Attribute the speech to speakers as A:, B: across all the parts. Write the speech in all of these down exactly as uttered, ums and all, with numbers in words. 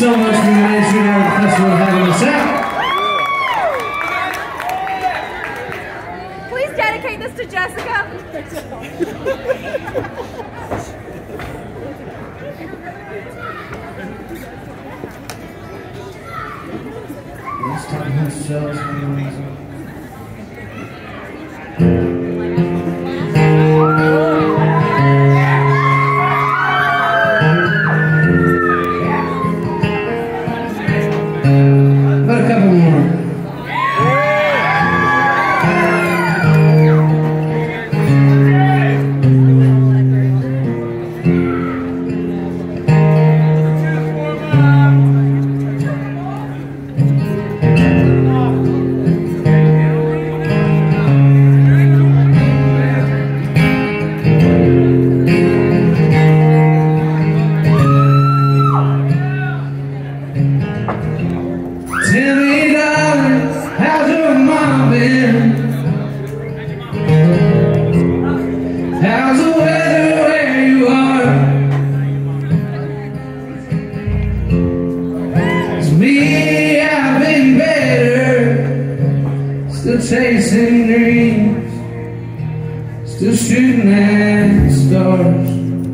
A: so much for the Nation Art Festival having us out.
B: Please dedicate this to Jessica.
A: Let's talk about ourselves. Tell me, darling, how's your mom been? How's the weather where you are? It's me, I've been better, still chasing dreams, still shooting at stars.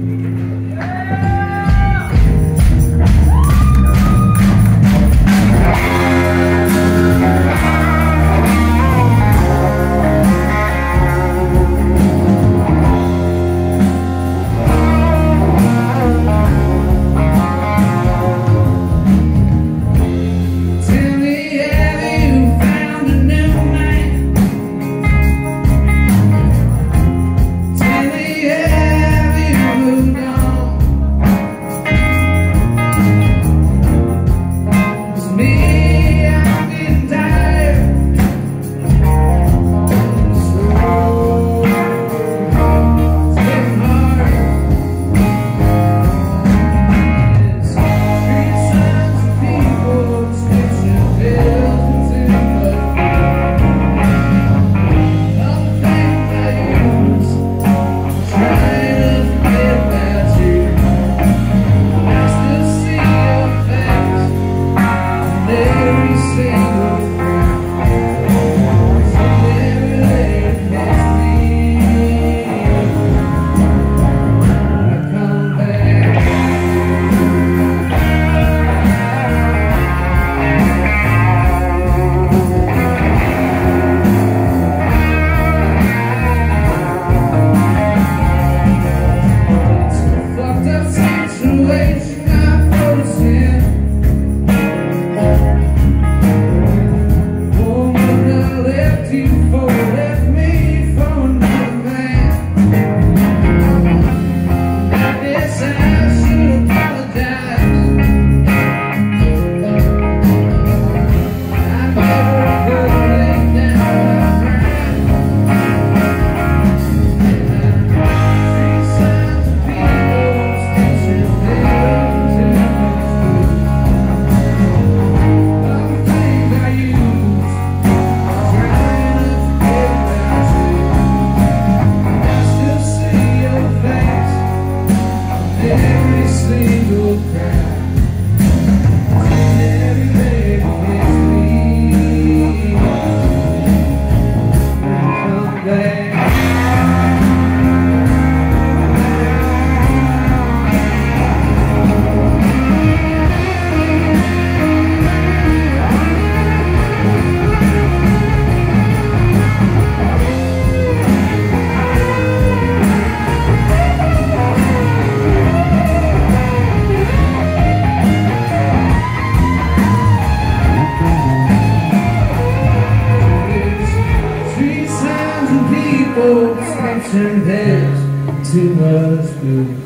A: Tension heads, too much booze.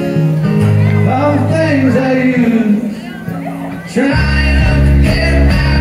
A: All the things I use, trying to get out.